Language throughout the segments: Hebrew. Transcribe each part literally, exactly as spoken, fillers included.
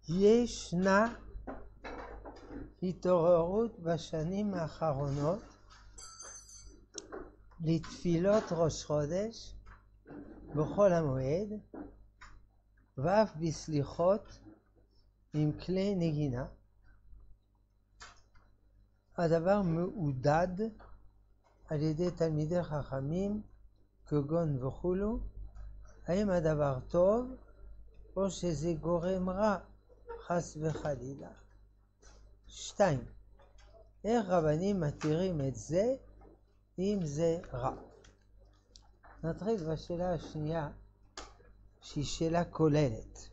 ישנה התעוררות בשנים האחרונות לתפילות ראש חודש בחול המועד ואף בסליחות עם כלי נגינה. הדבר מעודד על ידי תלמידי חכמים כגון וכולו. האם הדבר טוב או שזה גורם רע חס וחלילה? שתיים, איך רבנים מתירים את זה אם זה רע? נתחיל בשאלה השנייה שהיא שאלה כוללת.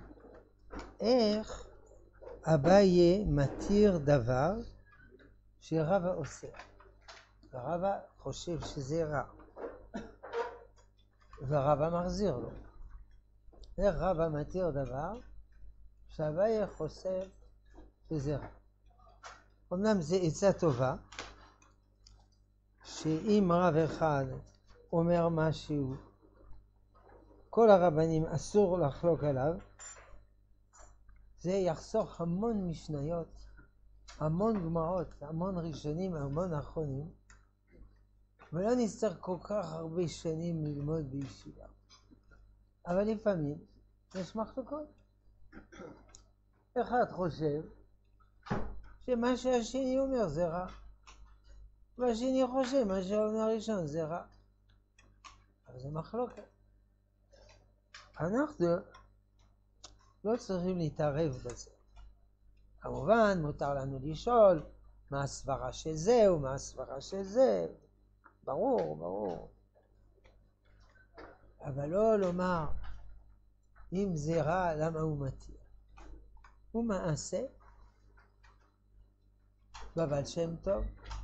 איך אביי מתיר דבר שרבא עושה? ורבא חושב שזה רע ורבא מחזיר לו. איך רבא מתיר דבר שאביי חושב שזה רע? אמנם זה עצה טובה, שאם רב אחד אומר משהו כל הרבנים אסור לחלוק עליו, זה יחסוך המון משניות, המון גמרות, המון ראשונים, המון אחרונים, ולא נצטרך כל כך הרבה שנים ללמוד בישיבה. אבל לפעמים יש מחלוקות. אחד חושב שמה שהשני אומר זה רע, והשני חושב מה שאומר הראשון זה רע. אבל זה מחלוקת. אנחנו לא צריכים להתערב בזה. כמובן מותר לנו לשאול מה הסברה של זה ומה הסברה של זה. ברור, ברור. אבל לא לומר אם זה רע למה הוא מתיר. הוא מעשה בבעל שם טוב.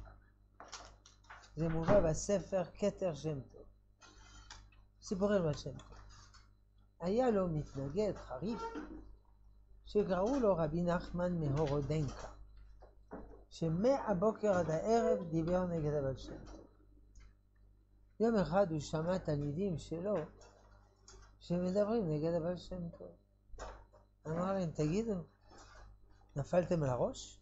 זה מובא בספר כתר שם טוב. סיפורי בעל שם טוב. היה לו מתנגד חריף שקראו לו רבי נחמן מהורודנקה, שמהבוקר עד הערב דיבר נגד הבעל שם טוב. יום אחד הוא שמע תלמידים שלו שמדברים נגד הבעל שם טוב. אמר להם, תגידו, נפלתם על הראש?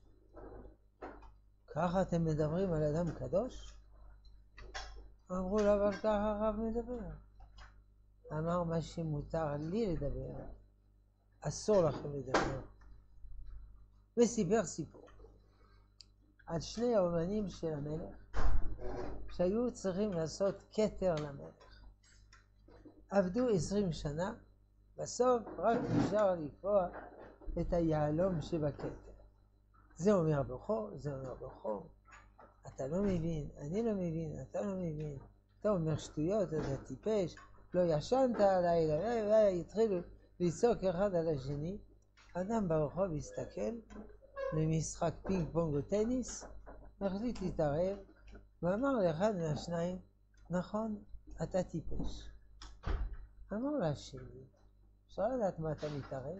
ככה אתם מדברים על אדם קדוש? אמרו לו, אבל ככה הרב מדבר. אמר, מה שמותר לי לדבר, אסור לכם לדבר. וסיפר סיפור על שני האומנים של המלך שהיו צריכים לעשות כתר למלך. עבדו עשרים שנה, בסוף רק נשאר לקבוע את היהלום שבכתר. זה אומר בכור, זה אומר בכור. אתה לא מבין, אני לא מבין, אתה לא מבין. אתה אומר שטויות, אתה טיפש, לא ישנת הלילה, והתחילו לצעוק אחד על השני. אדם ברחוב הסתכל למשחק פינג פונג או טניס, החליט להתערב, ואמר לאחד מהשניים, נכון, אתה טיפש. אמר לשני, אפשר לדעת מה אתה מתערב?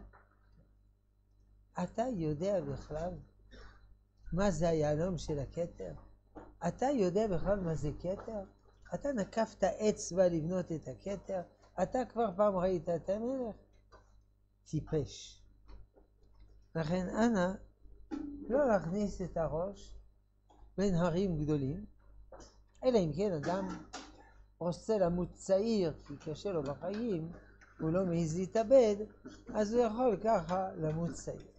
אתה יודע בכלל מה זה היהלום של הכתר? אתה יודע בכלל מה זה כתר? אתה נקפת אצבע לבנות את הכתר? אתה כבר פעם ראית את המלך? טיפש. לכן אנא לא להכניס את הראש בין הרים גדולים, אלא אם כן אדם רוצה למות צעיר כי קשה לו בחיים, הוא לא מעז להתאבד, אז הוא יכול ככה למות צעיר.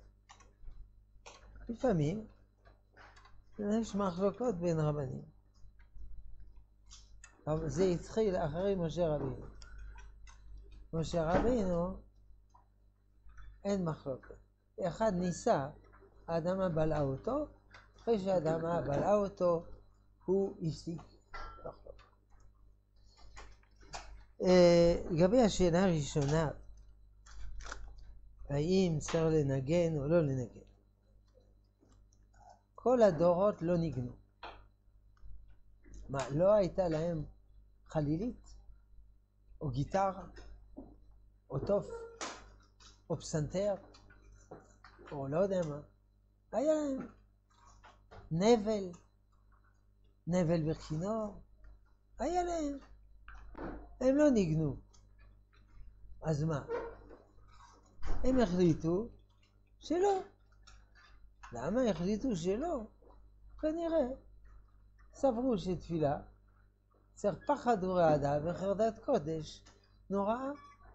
לפעמים יש מחלוקות בין רבנים. אבל זה התחיל אחרי משה רבינו. משה רבינו אין מחלוקת. אחד ניסה, האדמה בלעה אותו, אחרי שהאדמה בלעה אותו, הוא הפסיק לחלוק. לגבי השאלה הראשונה, האם צריך לנגן או לא לנגן? כל הדורות לא ניגנו. מה, לא הייתה להם חלילית? או גיטרה? או טוף? או פסנתר? או לא יודע מה? היה להם נבל, נבל בכינור, היה להם. הם לא ניגנו. אז מה? הם החליטו שלא. למה החליטו שלא? כנראה. סברו שתפילה צריך פחד ורעדה וחרדת קודש נוראה.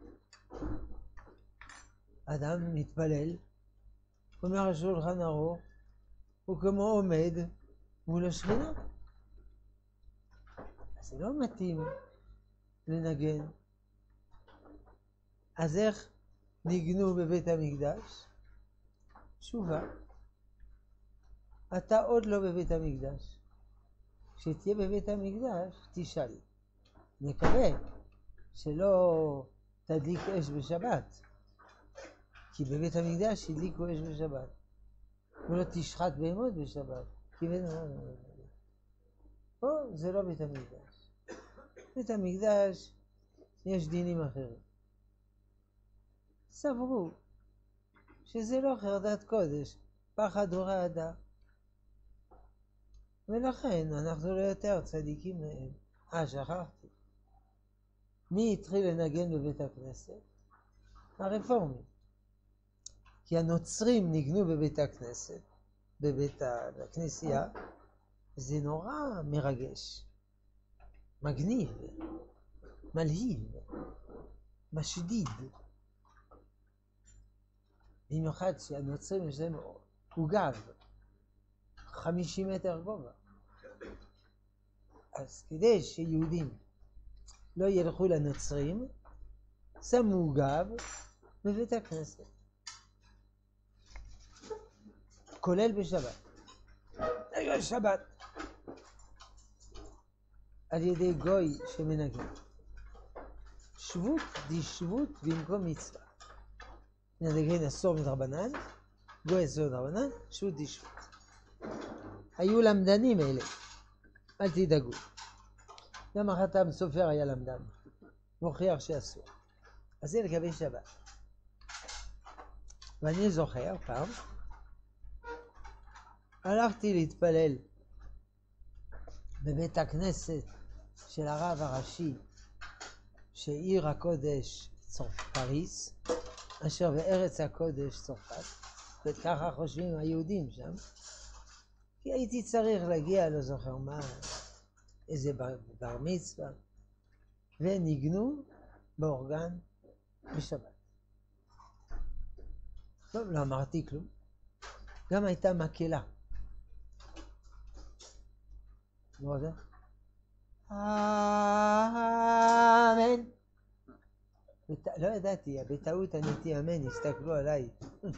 אדם מתפלל, אומר השולחן ערוך, הוא כמו עומד מול השכינה. אז זה לא מתאים לנגן. אז איך ניגנו בבית המקדש? תשובה. אתה עוד לא בבית המקדש. כשתהיה בבית המקדש, תשאל. נקווה שלא תדליק אש בשבת. כי בבית המקדש הדליקו אש בשבת. ולא תשחט בהמות בשבת. כי בית... פה זה לא בית המקדש. בית המקדש יש דינים אחרים. סברו שזה לא חרדת קודש, פחד ורעדה. ולכן אנחנו לא יותר צדיקים מהם. אה, שכחתי. מי התחיל לנגן בבית הכנסת? הרפורמים. כי הנוצרים ניגנו בבית הכנסת, בבית הכנסייה, זה נורא מרגש, מגניב, מלהיב, משדיד. במיוחד שהנוצרים יש להם עוגב, חמישים מטר גובה. אז כדי שיהודים לא ילכו לנוצרים, שמו עוגב בבית הכנסת. כולל בשבת. רגע שבת. על ידי גוי שמנגן. שבות דשבות במקום מצווה. מנגן אסור מדרבנן, גוי אסור מדרבנן, שבות דשבות. היו למדנים אלה, אל תדאגו. גם החתם סופר היה למדן, מוכיח שאסור. אז זה לגבי שבת. ואני זוכר פעם, הלכתי להתפלל בבית הכנסת של הרב הראשי שעיר הקודש פריס, אשר בארץ הקודש צרפת, וככה חושבים היהודים שם, כי הייתי צריך להגיע, לא זוכר מה, איזה בר, בר מצווה, וניגנו באורגן בשבת. טוב, לא אמרתי כלום. גם הייתה מקהלה. מה זה? אמן. לא ידעתי, בטעות עניתי אמן, הסתכלו עליי.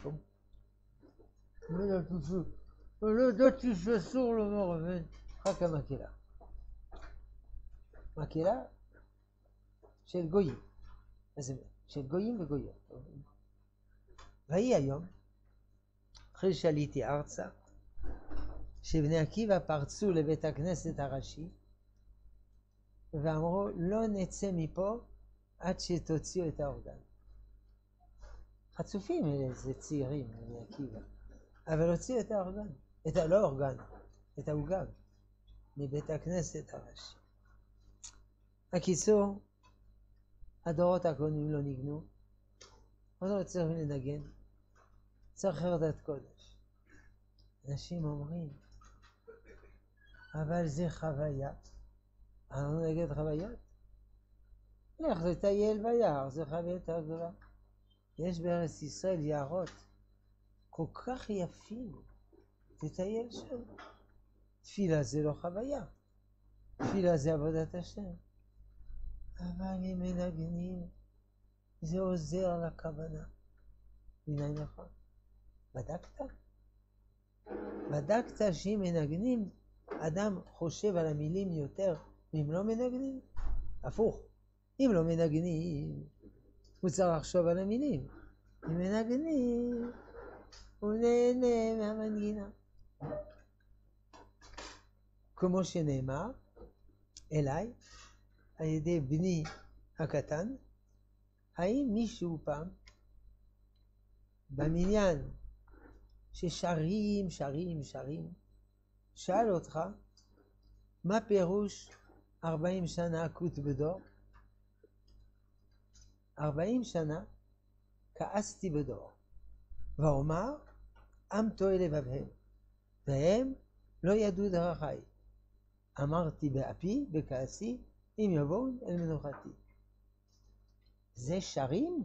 לא ידעתי שאסור לומר אמן. רק המקהלה. מקהלה של גויים. של גויים וגויות. והיא היום, אחרי שעליתי ארצה, שבני עקיבא פרצו לבית הכנסת הראשי ואמרו לא נצא מפה עד שתוציאו את האורגן. חצופים אלה, זה צעירים, בני עקיבא, אבל הוציאו את האורגן, את הלא אורגן, את העוגב מבית הכנסת הראשי. הקיצור, הדורות הקודמים לא ניגנו, עוד לא צריכים לנגן, צריך חרדת קודש. אנשים אומרים, אבל זה חוויה. אנחנו נגד חוויות? לך לטייל ביער, זה חוויה יותר גדולה. יש בארץ ישראל יערות כל כך יפים, תטייל שם. תפילה זה לא חוויה, תפילה זה עבודת השם. אבל אם מנגנים, זה עוזר לכוונה. מנין נכון? בדקת? בדקת שאם מנגנים, אדם חושב על המילים יותר אם לא מנגנים? הפוך, אם לא מנגנים, הוא צריך לחשוב על המילים. אם מנגנים, הוא נהנה מהמנגינה. כמו שנאמר, אליי, על ידי בני הקטן, האם מישהו פעם, במניין, ששרים, שרים, שרים, שאל אותך, מה פירוש ארבעים שנה עקות בדור? ארבעים שנה כעסתי בדור. ואומר, עם טועה לבבהם, והם לא ידעו דרכי. אמרתי באפי, בכעסי, אם יבואו אל מנוחתי. זה שרים?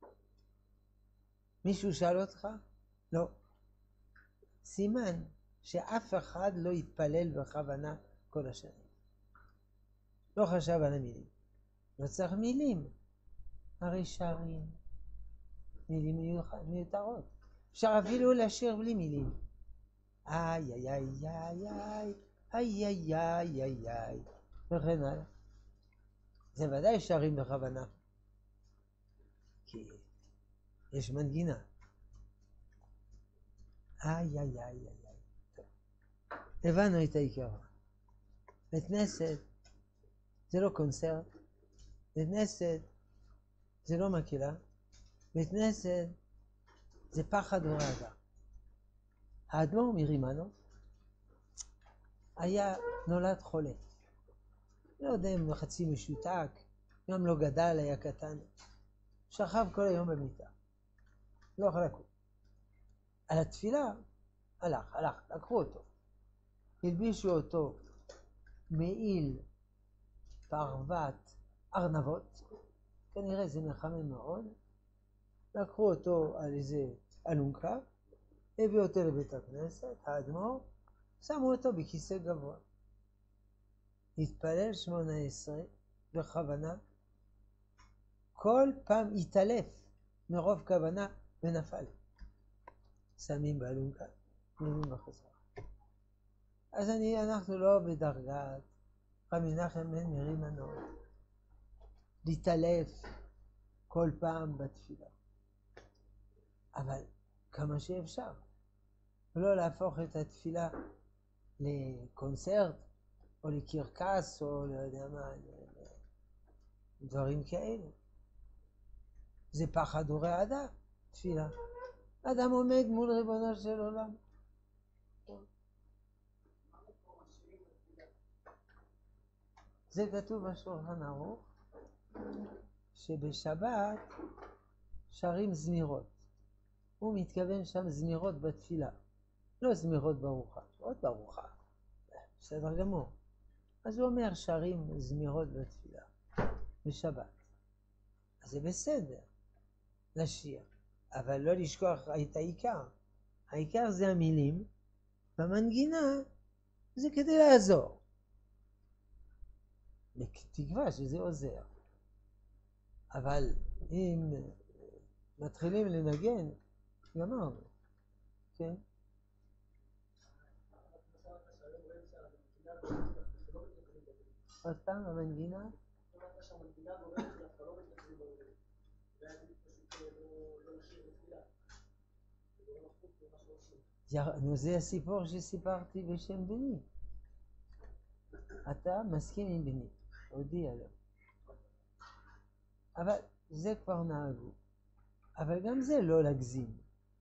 מישהו שאל אותך? לא. סימן שאף אחד לא התפלל בכוונה כל השנים. לא חשב על המילים. לא צריך מילים. הרי שרים. מילים מיותרות. אפשר אפילו לשיר בלי מילים. איי איי איי איי איי איי איי איי איי איי וכן הלאה. זה ודאי שרים בכוונה. כי יש מנגינה. איי איי איי איי איי. הבנו את העיקר. בית כנסת זה לא קונצרט. בית כנסת זה לא מקהלה. בית כנסת זה פחד ורעדה. האדמו"ר מרימנו היה נולד חולה. לא יודע אם חצי משותק, גם לא גדל, היה קטן. שכב כל היום במיטה. לא יכול לקום. על התפילה הלך, הלך, לקחו אותו. הלבישו אותו מעיל פרוות ארנבות. כנראה זה מחמם מאוד. לקחו אותו על איזה אלונקה. הביאו אותו לבית הכנסת, האדמו"ר, שמו אותו בכיסא גבוה. התפלל שמונה עשרה בכוונה. כל פעם התעלף מרוב כוונה ונפל. שמים באלונקה, נראים בחזרה. אז אני, אנחנו לא בדרגת רבי מנחם בן מרימנו להתעלף כל פעם בתפילה. אבל כמה שאפשר. ולא להפוך את התפילה לקונצרט, או לקרקס, או לא יודע מה, דברים כאלה. זה פחד ורעדה, תפילה. אדם עומד מול ריבונו של עולם. זה כתוב בשולחן ערוך, שבשבת שרים זמירות. הוא מתכוון שם זמירות בתפילה. לא זמירות ברוחה, עוד ברוחה. בסדר גמור. אז הוא אומר שרים זמירות בתפילה, בשבת. אז זה בסדר, לשיר. אבל לא לשכוח את העיקר. העיקר זה המילים, והמנגינה זה כדי לעזור. בתקווה שזה עוזר. אבל אם מתחילים לנגן, גמרנו. כן? עוד פעם, המנגינה? נו, זה הסיפור שסיפרתי בשם בני. אתה מסכים עם בני, הודיע לו. אבל זה כבר נהגו. אבל גם זה לא להגזים.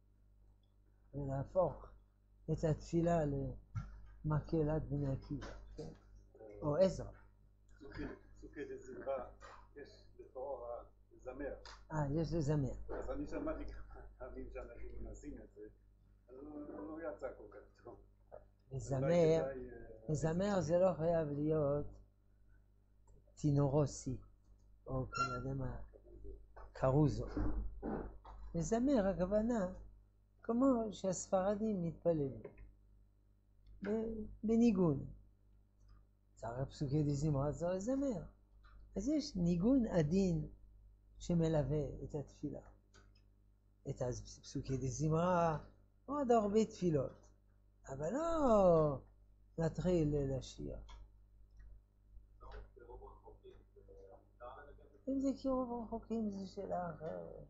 ולהפוך את התפילה למקהלת בני עקיבא, כן? או עזרא. סוכי דזמרה, יש לכאורה זמר. אה, יש לזמר. אז אני שמעתי כמה פעמים שאנשים מנסים את זה, אז הוא לא יצא כל כך טוב. לזמר, לזמר זה לא חייב להיות טינורוסי, או כאלה, יודע מה, קרוזו. לזמר הכוונה, כמו שהספרדים מתפללים, בניגון. צריך פסוקי דזמרה, צריך לזמר. אז יש ניגון עדין שמלווה את התפילה. את הפסוקי דזמרה, עוד הרבה תפילות. אבל לא נתחיל לשיר. אם זה קירוב רחוקים זה שאלה אחרת.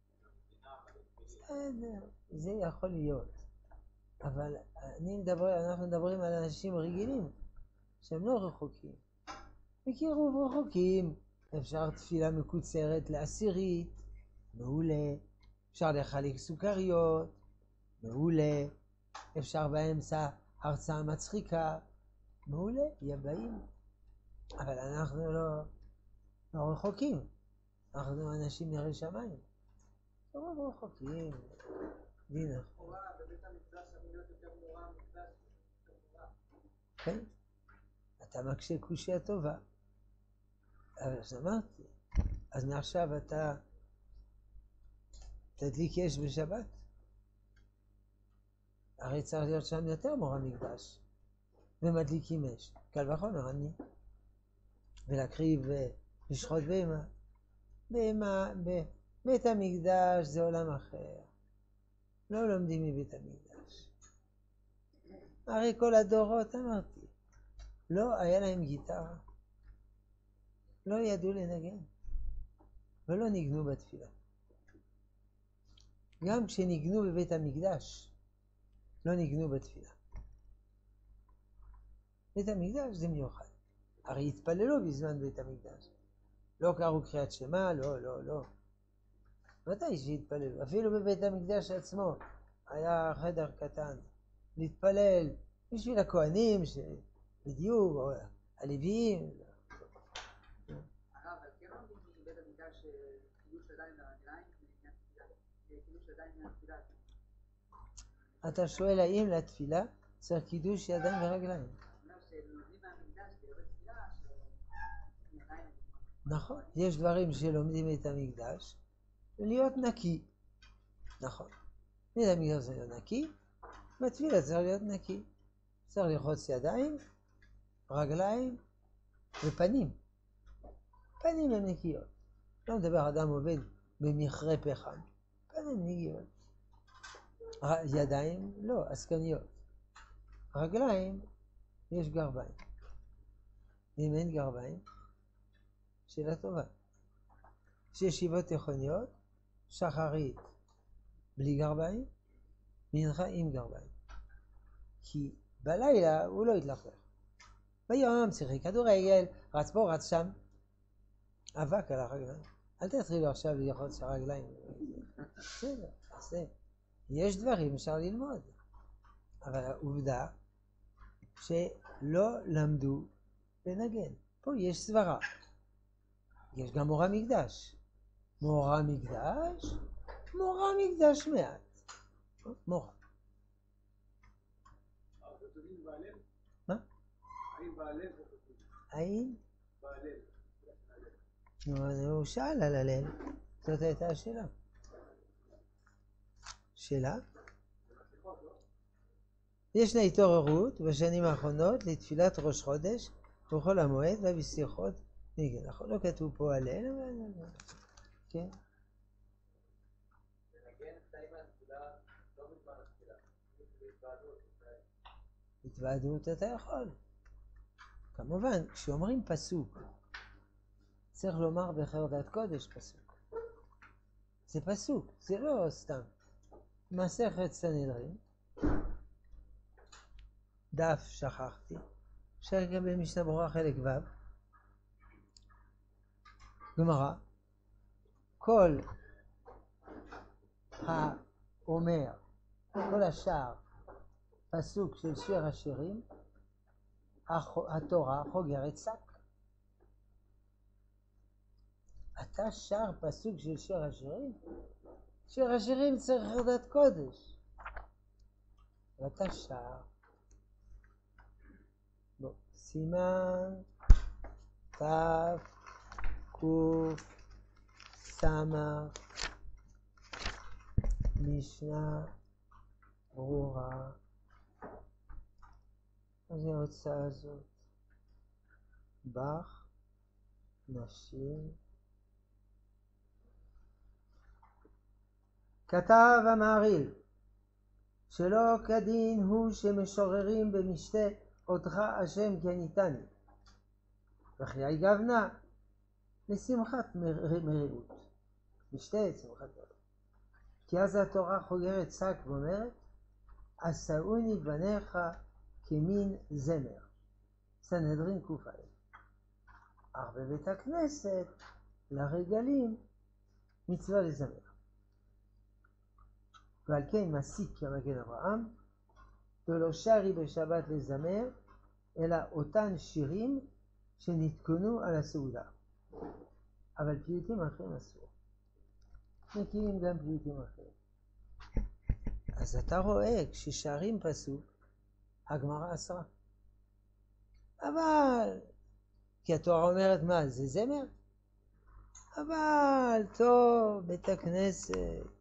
בסדר, זה יכול להיות. אבל אני מדבר, אנחנו מדברים על אנשים רגילים שהם לא רחוקים. בקירוב רחוקים אפשר תפילה מקוצרת לעשירית, מעולה. אפשר לחלק סוכריות, מעולה. אפשר באמצע הרצאה מצחיקה, מעולה, יבאים. אבל אנחנו לא, לא רחוקים. אנחנו אנשים יראי שמיים. לא רחוקים. דין אחר. לכאורה בבית המקדש אמור להיות יותר מורה מקדש. כן, אתה מקשה קושיה טובה. אבל אז אמרתי, אז מעכשיו אתה תדליק אש בשבת. הרי צריך להיות שם יותר מורה מקדש. ומדליקים אש. קל וחומר אני. ולהקריב לשחוט בהמה. בהמה, בבית המקדש זה עולם אחר. לא לומדים מבית המקדש. הרי כל הדורות אמרתי, לא היה להם גיטרה. לא ידעו לנגן. ולא ניגנו בתפילה. גם כשניגנו בבית המקדש, לא ניגנו בתפילה. בית המקדש זה מיוחד. הרי התפללו בזמן בית המקדש. לא קראו קריאת שמע, לא, לא, לא. מתי שהתפללו? אפילו בבית המקדש עצמו היה חדר קטן. להתפלל בשביל הכהנים שבדיוק, או הלוויים. הרב, אבל כן לומדים מבית המקדש קידוש ידיים לרגליים, קידוש ידיים מהתפילה. אתה שואל האם לתפילה צריך קידוש ידיים ורגליים? נכון, יש דברים שלומדים את המקדש ולהיות נקי. נכון, בית המקדש צריך להיות נקי, בתפילה צריך להיות נקי. צריך לרחוץ ידיים, רגליים ופנים. פנים הם נקיות. לא מדבר אדם עובד במכרה פחם. פנים נקיות. ידיים לא, עסקניות. רגליים יש גרביים. אם אין גרביים, שאלה טובה. יש ישיבות תיכוניות, שחרית בלי גרביים, מנחה עם גרביים. כי בלילה הוא לא יתלכלך. ביום שיחק כדורגל, רץ פה, רץ שם. אבק על הרגליים. אל תתחילו עכשיו ללחוץ הרגליים. בסדר, תעשה. יש דברים אפשר ללמוד. אבל העובדה שלא למדו לנגן. פה יש סברה. יש גם מורה מקדש. מורה מקדש, מורה מקדש מעט. מורה. מה? האם בהלל? האם? בהלל. נו, הוא שאל על הלל. זאת הייתה השאלה. שאלה? ישנה התעוררות בשנים האחרונות לתפילת ראש חודש ובחול המועד ובסליחות נגן. נכון, לא כתוב פה הלל, אבל... כן? לנגן קטעים מהתפילה, לא בזמן התפילה. בהתוועדות. התוועדות אתה יכול. כמובן, כשאומרים פסוק, צריך לומר בחרדת קודש פסוק. זה פסוק, זה לא סתם. מסכת סנהדרין, דף שכחתי, אפשר גם במשנה ברורה חלק ו', גמרא, כל האומר, כל השאר, פסוק של שיר השירים, התורה חוגרת שק. אתה שר פסוק של שיר השירים? שיר השירים צריך חרדת קודש. ואתה שר. בוא, סימן תף קוף סמך משנה ברורה. מה זה ההוצאה הזאת? בח, נשים. כתב המהרי"ל, שלא כדין הוא שמשוררים במשתה אותך השם כן ניתני, וכי גבנה לשמחת מרירות. משתה שמחת מרירות. כי אז התורה חוגרת שק ואומרת, עשאוני בניך כמין זמר. סנהדרין ק"א. אך בבית הכנסת לרגלים מצווה לזמר. ועל כן מסיק כמגן אברהם, ולא שרי בשבת לזמר, אלא אותן שירים שנתקנו על הסעודה. אבל פיוטים אחרים אסור. מקימים גם פיוטים אחרים. אז אתה רואה, כששרים פסוק, הגמרא אסרה. אבל, כי התורה אומרת מה, זה זמר? אבל טוב, בית הכנסת,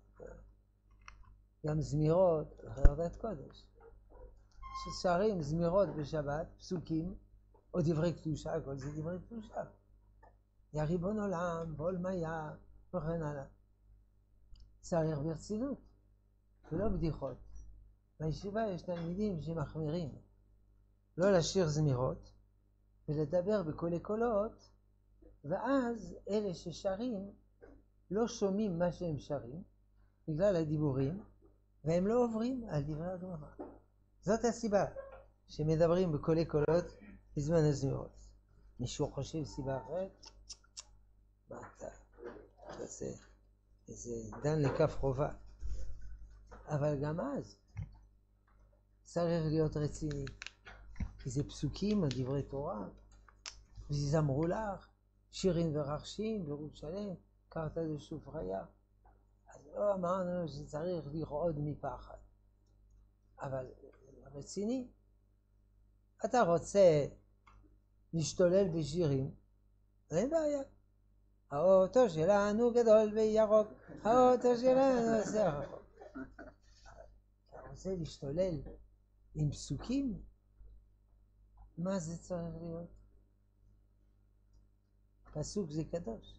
גם זמירות, חרדת קודש. ששרים זמירות בשבת, פסוקים, או דברי קדושה, כל זה דברי קדושה. יא ריבון עולם, ועולמיה, וכן הלאה. צריך ברצינות, ולא בדיחות. בישיבה יש תלמידים שמחמירים. לא לשיר זמירות, ולדבר בקולי קולות, ואז אלה ששרים לא שומעים מה שהם שרים, בגלל הדיבורים, והם לא עוברים על דברי הגמרא. זאת הסיבה שמדברים בקולי קולות בזמן הזמירות. מישהו חושב סיבה אחרת? מה אתה? זה, זה דן לכף חובה. אבל גם אז צריך להיות רציני. כי זה פסוקים על דברי תורה, וזמרו לך, שירים ורחשים, בירות שלם, קרתא דשופריה. אז לא אמרנו שצריך לרעוד מפחד. אבל רציני. אתה רוצה להשתולל בשירים, אין בעיה. האוטו שלנו גדול וירוק, האוטו שלנו עושה רחוק. אתה רוצה להשתולל עם פסוקים? מה זה צריך להיות? פסוק זה קדוש.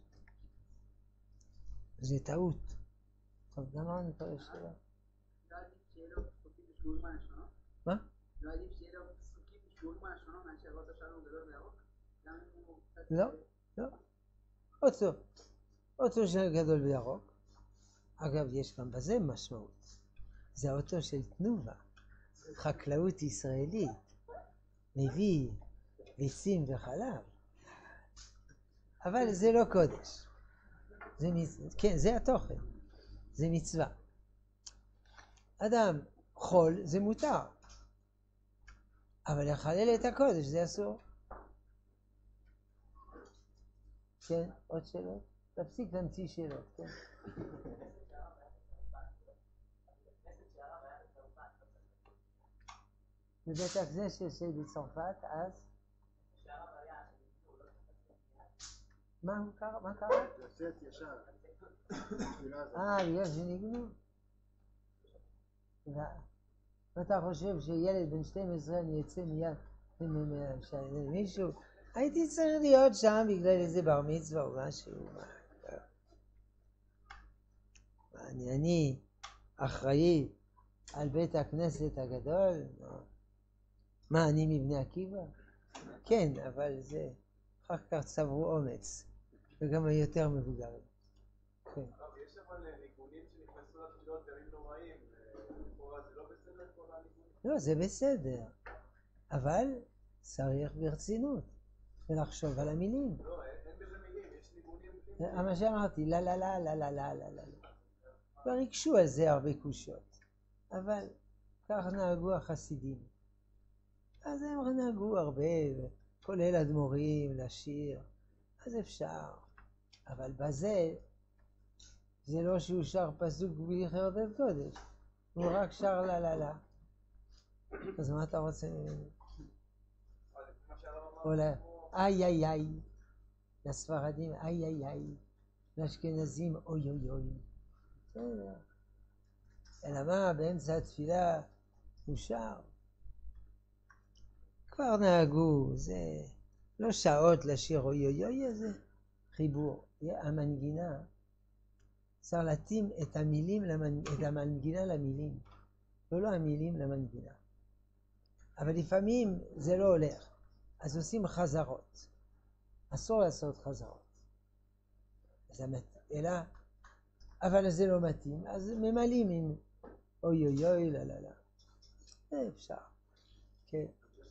זה טעות. טוב, למה אני קורא שאלה? לא עדיף שיהיה לו פסוקים בשבועים מהלשונות? מה? לא עדיף שיהיה לו פסוקים בשבועים מהלשונות מאשר האוטו שלנו גדול וירוק? גם אם הוא קצת... לא, לא. אוטו. אוטו של גדול וירוק. אגב, יש גם בזה משמעות. זה האוטו של תנובה. חקלאות ישראלית. מביא ביצים וחלב. אבל זה לא קודש. זה מצ... כן, זה התוכן. זה מצווה. אדם חול זה מותר. אבל לחלל את הקודש זה אסור. כן, עוד שאלות? תפסיק להמציא שאלות, כן. בבית הכנסת שבצרפת, אז? מה קרה? מה קרה? לצאת ישר. אה, בגלל שניגנו? ואתה חושב שילד בן שתים עשרה אני אצא מיד מישהו? הייתי צריך להיות שם בגלל איזה בר מצווה או משהו. אני, אני אחראי על בית הכנסת הגדול? מה, אני מבני עקיבא? כן, אבל זה, אחר כך צברו אומץ, וגם היותר מבוגרים. כן. יש אבל ניגונים שנכנסו לתפילות דברים נוראים, לכאורה זה לא בסדר כל הניגונים? לא, זה בסדר, אבל צריך ברצינות, ולחשוב על המילים. לא, אין בזה מילים, יש ניגונים... מה שאמרתי, לא, לא, לא, לא, לא, לא, לא, לא. כבר יקשו על זה הרבה קושות, אבל כך נהגו החסידים. אז הם נהגו הרבה, כולל אדמו"רים, לשיר, אז אפשר. אבל בזה, זה לא שהוא שר פסוק בלי חרדת קודש, הוא רק שר לה לה לה. אז מה אתה רוצה ממנו? או לה, איי איי איי, לספרדים איי איי איי, לאשכנזים אוי אוי אוי. בסדר. אלא מה, באמצע התפילה הוא שר. כבר נהגו, זה לא שעות לשיר אוי אוי אוי, זה חיבור. המנגינה, צריך להתאים את המילים, את המנגינה למילים, ולא המילים למנגינה. אבל לפעמים זה לא הולך, אז עושים חזרות. אסור לעשות חזרות. אלא, אבל זה לא מתאים, אז ממלאים עם אוי אוי אוי, לא לא לא. זה אפשר. כן.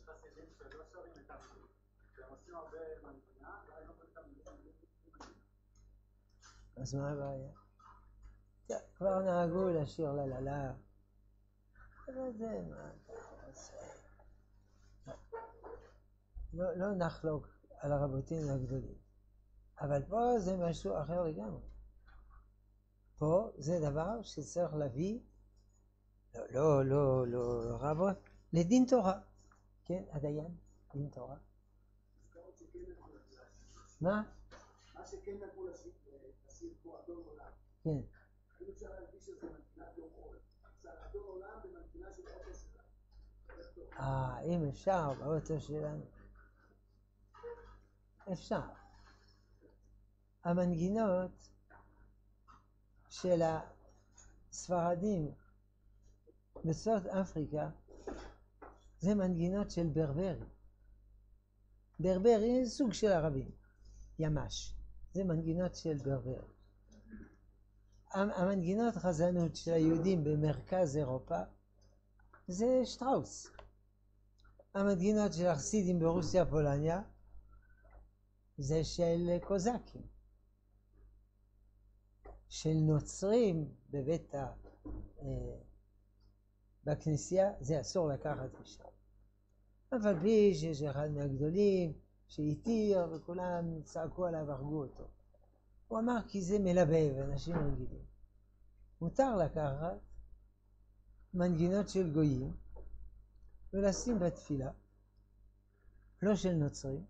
אז מה הבעיה? כבר נהגו לשיר לה לה לה. אבל זה מה אתה עושה? לא, לא נחלוק על הרבותינו הגדולים. אבל פה זה משהו אחר לגמרי. פה זה דבר שצריך להביא לא, לא, לא, לא, רבות, לדין תורה. כן, הדיין, דין תורה. מה? מה שכן נתנו לשים כמו אדון עולם. כן. אם אפשר להרגיש שזה מנגינת יום חול. אדון עולם במנגינה של אוטו שלנו. אה, אם אפשר, באוטו שלנו. אפשר. המנגינות של הספרדים בסוף אפריקה זה מנגינות של ברברי. ברברי זה סוג של ערבים, ימש. זה מנגינות של ברברי. המנגינות חזנות של היהודים במרכז אירופה זה שטראוס. המנגינות של החסידים ברוסיה פולניה זה של קוזקים. של נוצרים בבית ה... בכנסייה זה אסור לקחת משם. אבל בי שיש אחד מהגדולים שהתיר וכולם צעקו עליו והרגו אותו. הוא אמר כי זה מלבב, אנשים רגילים. מותר לקחת מנגינות של גויים ולשים בתפילה, לא של נוצרים.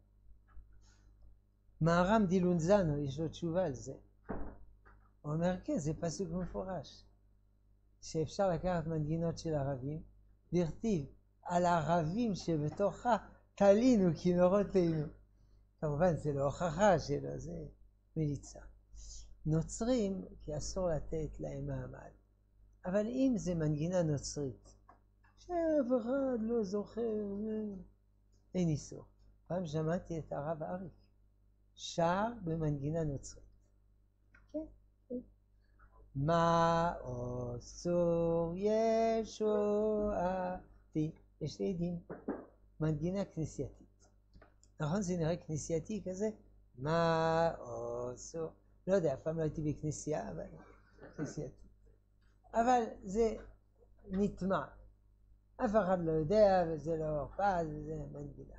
מהר"ם דילונזנו יש לו תשובה על זה. הוא אומר כן, זה פסוק מפורש. שאפשר לקחת מנגינות של ערבים, דכתיב על הערבים שבתוכה תלינו כנורותינו. כמובן זה לא הוכחה שלו, זה מליצה. נוצרים כי אסור לתת להם מעמד. אבל אם זה מנגינה נוצרית, שאף אחד לא זוכר, אין איסור. פעם שמעתי את הרב אריק, שר במנגינה נוצרית. כן, כן. מה עשו ישועתי? יש לי עדים. מנגינה כנסייתית. נכון, זה נראה כנסייתי כזה? מה עשו? לא יודע, פעם לא הייתי בכנסייה, אבל כנסייתי. אבל זה נטמע. אף אחד לא יודע, וזה לא הופעה, זה מנגינה.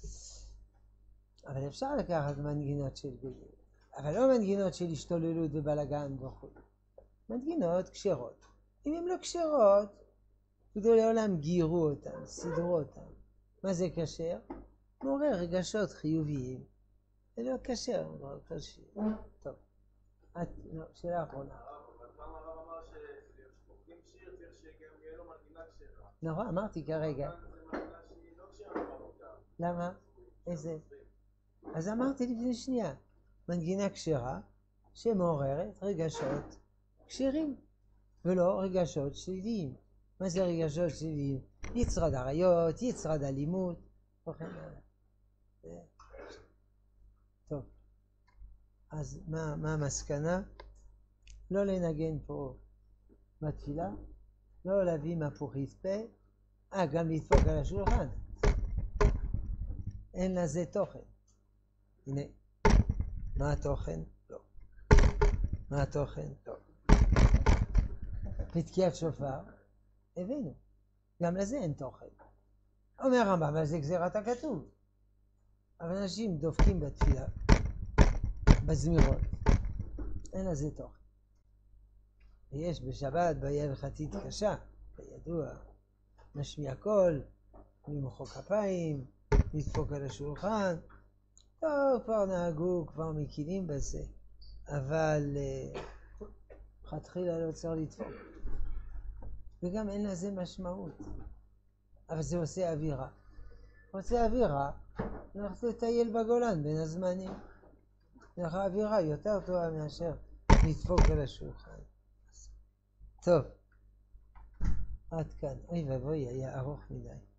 אבל אפשר לקחת מנגינות של גויים. אבל לא מנגינות של השתוללות ובלגן וכו'. מנגינות כשרות. אם הן לא כשרות, גדולי עולם גירו אותם, סידרו אותם. מה זה כשר? מעורר רגשות חיוביים. זה לא כשר, לא כשר. טוב. את, לא, שאלה אחרונה. אבל פעם הרב אמר שפוקדים שיר צריך שגם יהיה לו מנגינה כשרה. נכון, אמרתי כרגע. זה מנגינה שהיא לא כשרה במותר. למה? איזה? אז אמרתי לפני שנייה. מנגינה כשרה שמעוררת רגשות כשרים, ולא רגשות שליליים. מה זה רגשות שליליים? יצרד עריות, יצרד אלימות, וכן הלאה. טוב, אז מה, מה המסקנה? לא לנגן פה בתפילה, לא להביא מפוחית פה, אה, גם לדפוק על השולחן. אין לזה תוכן. הנה, מה התוכן? לא. מה התוכן? לא. בתקיעת שופר, הבאנו. גם לזה אין תוכן. אומר הרמב"ם, אבל זה גזירת הכתוב. אבל אנשים דופקים בתפילה, בזמירות, אין לזה תוכן. ויש בשבת בעיה הלכתית קשה, כידוע, נשמיע קול, למחוא כפיים, לדפוק על השולחן. טוב, כבר נהגו, כבר מכירים בזה, אבל חתחילה לא צריך לדפוק. וגם אין לזה משמעות. אבל זה עושה אווירה. עושה אווירה, אנחנו לטייל בגולן בין הזמנים. לך אווירה יותר טובה מאשר לדפוק על השולחן. טוב, עד כאן. אוי ובוי, היה ארוך מדי.